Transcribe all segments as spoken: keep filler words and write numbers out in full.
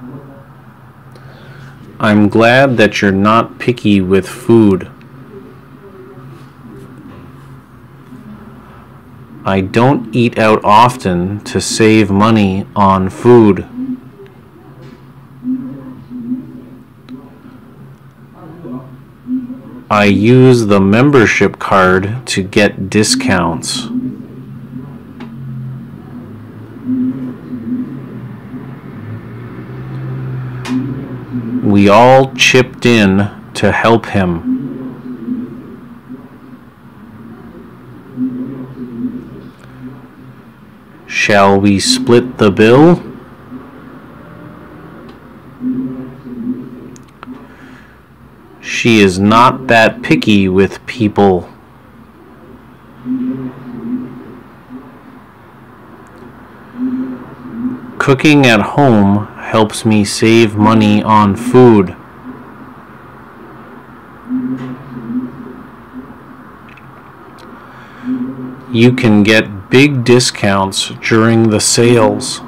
I'm glad that you're not picky with food. I don't eat out often to save money on food. I use the membership card to get discounts. We all chipped in to help him. Shall we split the bill? She is not that picky with people. Cooking at home helps me save money on food. You can get big discounts during the sales.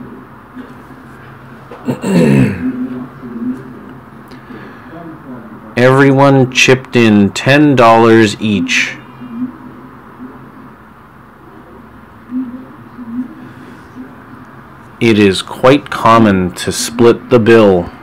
Everyone chipped in ten dollars each. It is quite common to split the bill.